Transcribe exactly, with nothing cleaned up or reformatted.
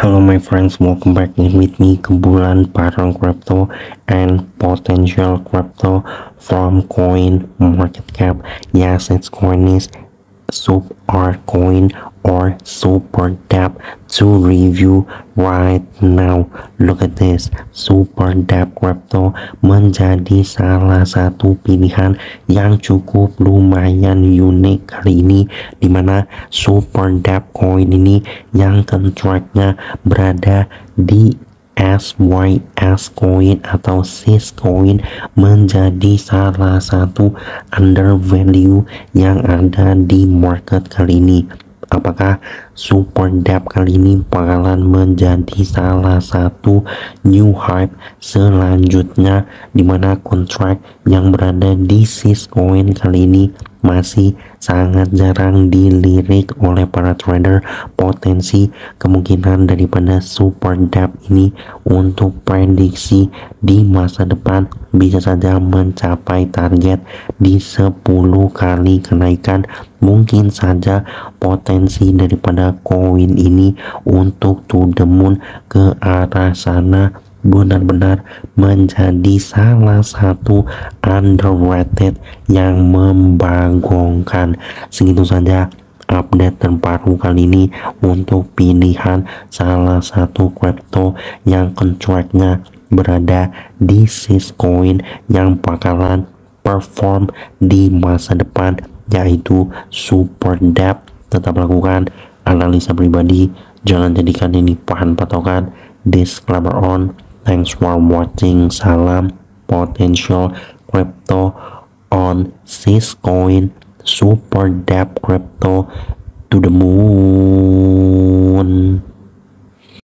Hello my friends, welcome back in with me Kebulan Barang Crypto and Potential Crypto from Coin Market Cap. Yes, its coin is Super Coin or Super Dap to review right now. Look at this, Super Dap Crypto menjadi salah satu pilihan yang cukup lumayan unik kali ini, dimana Super Dap Coin ini yang kontraknya berada di S Y S Coin atau Syscoin menjadi salah satu undervalue yang ada di market kali ini. Apakah Super Dap kali ini bakalan menjadi salah satu new hype selanjutnya, dimana kontrak yang berada di Syscoin kali ini masih sangat jarang dilirik oleh para trader. Potensi kemungkinan daripada Super Dap ini untuk prediksi di masa depan bisa saja mencapai target di sepuluh kali kenaikan. Mungkin saja potensi daripada koin ini untuk to the moon ke arah sana benar-benar menjadi salah satu underrated yang membagongkan. Segitu saja update terbaru kali ini untuk pilihan salah satu crypto yang kontraknya berada di Syscoin yang bakalan perform di masa depan, yaitu Super Dap. Tetap lakukan analisa pribadi, jangan jadikan ini bahan patokan. Disclaimer on. Thanks for watching. Salam Potential Crypto on Syscoin Super Dap Crypto to the moon.